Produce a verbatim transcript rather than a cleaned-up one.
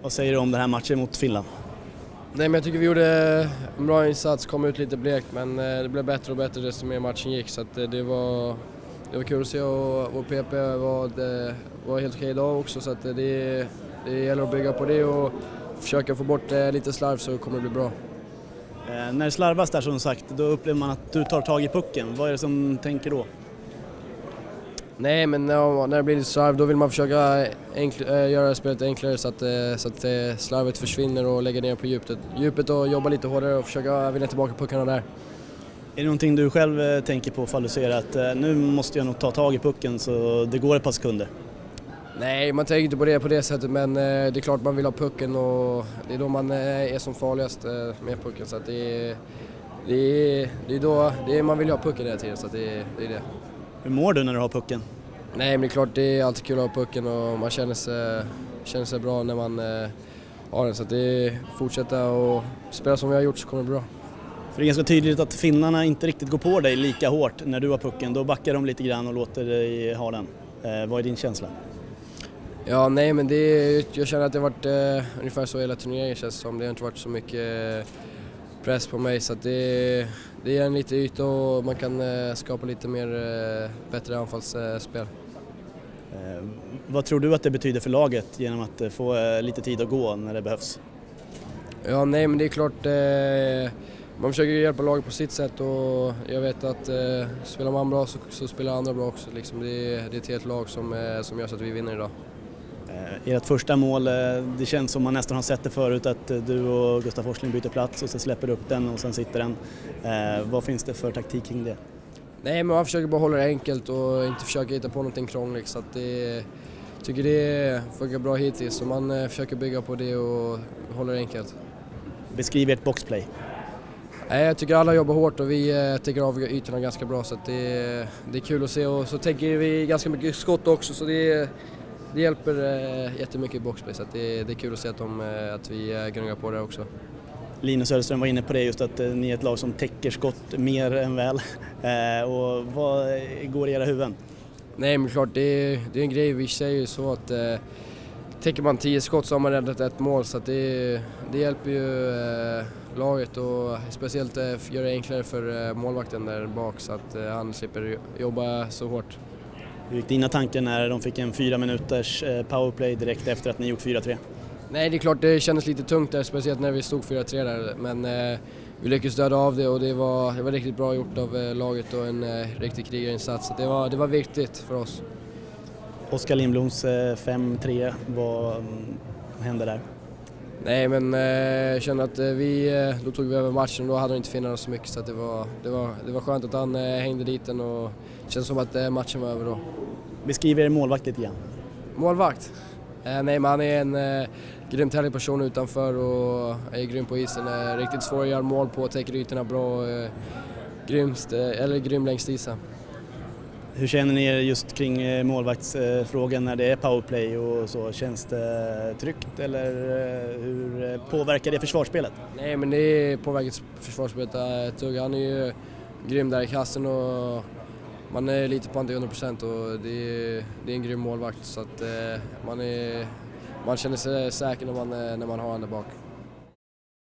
Vad säger du om den här matchen mot Finland? Nej, men jag tycker vi gjorde en bra insats, kom ut lite blekt, men det blev bättre och bättre desto mer matchen gick, så att det var det var kul att se, och vår P P var, det, var helt okej idag också, så att det, det gäller att bygga på det och försöka få bort lite slarv, så kommer det bli bra. Eh, när det slarvas där som sagt, då upplever man att du tar tag i pucken. Vad är det som tänker då? Nej, men när, när det blir lite slarv då vill man försöka enkl, äh, göra spelet enklare så att, äh, så att äh, slarvet försvinner och lägga ner på djupet, djupet och jobba lite hårdare och försöka vinna tillbaka puckarna där. Är det någonting du själv äh, tänker på ifall du ser att äh, nu måste jag nog ta tag i pucken så det går ett par sekunder? Nej, man tänker inte på det på det sättet, men äh, det är klart man vill ha pucken och det är då man äh, är som farligast äh, med pucken, så att det är, det är, det är då det är, man vill ha pucken hela tiden, så att det, det är det. Hur mår du när du har pucken? Nej, men det är klart det är alltid kul att ha pucken och man känner sig, känner sig bra när man eh, har den, så att det är fortsätta och spela som vi har gjort så kommer det bra. För det är ganska tydligt att finnarna inte riktigt går på dig lika hårt när du har pucken. Då backar de lite grann och låter dig ha den. Eh, vad är din känsla? Ja, nej, men det är, jag känner att det har varit eh, ungefär så hela turneringen känns som. Det har inte varit så mycket eh, press på mig, så att det, det är en lite yta och man kan eh, skapa lite mer eh, bättre anfallsspel. Eh, vad tror du att det betyder för laget genom att eh, få eh, lite tid att gå när det behövs? Ja, nej, men det är klart eh, man försöker hjälpa laget på sitt sätt, och jag vet att eh, spelar man bra så, så spelar andra bra också. Liksom. Det, är, det är ett helt lag som, eh, som gör så att vi vinner idag. Eh, ert första mål, eh, det känns som man nästan har sett det förut, att eh, du och Gustav Forsling byter plats och så släpper du upp den och sen sitter den. Eh, vad finns det för taktik kring det? Nej, men man försöker bara hålla det enkelt och inte försöka hitta på någonting krångligt, så att det, tycker det funkar bra hittills, så man eh, försöker bygga på det och hålla det enkelt. Beskriv ert boxplay. Nej, jag tycker alla jobbar hårt och vi eh, täcker av ytorna ganska bra, så att det, det är kul att se, och så tänker vi ganska mycket skott också, så det, det hjälper eh, jättemycket i boxplay, så att det, det är kul att se att, de, eh, att vi eh, gnuggar på det också. Linus Söderström var inne på det, just att eh, ni är ett lag som täcker skott mer än väl. Eh, och vad går i era huvuden? Nej, men klart, det är, det är en grej, vi säger ju så att eh, täcker man tio skott så har man räddat ett mål, så att det, det hjälper ju eh, laget, och speciellt eh, gör det enklare för eh, målvakten där bak, så att eh, han slipper jobba så hårt. Hur gick dina tankar när de fick en fyra minuters eh, powerplay direkt efter att ni gjort fyra tre? Nej, det är klart det kändes lite tungt där, speciellt när vi stod fyra tre där, men eh, vi lyckades döda av det, och det var, det var riktigt bra gjort av eh, laget och en eh, riktig krigarinsats, så det var, det var viktigt för oss. Oskar Lindbloms eh, fem tre, vad mm, hände där? Nej, men eh, jag känner att eh, vi, eh, då tog vi över matchen, och då hade han inte finnarna så mycket, så att det, var, det, var, det var skönt att han eh, hängde dit den, och det känns som att eh, matchen var över då. Beskriv er målvakt lite grann. Målvakt? Eh, nej, men han är en eh, grymt härlig person utanför och är grym på isen. Eh, riktigt svår att göra mål på, täcker ytorna bra, eh, grymst, eh, eller grym längst isen. Hur känner ni er just kring eh, målvaktsfrågan när det är powerplay och så? Känns det tryggt, eller eh, hur påverkar det försvarsspelet? Nej, men det påverkar försvarsspelet. Eh, Tugg, han är ju grym där i kassen, och man är lite på hundra procent, och det är, det är en grym målvakt, så att eh, man, är, man känner sig säker när man, när man har han där bak.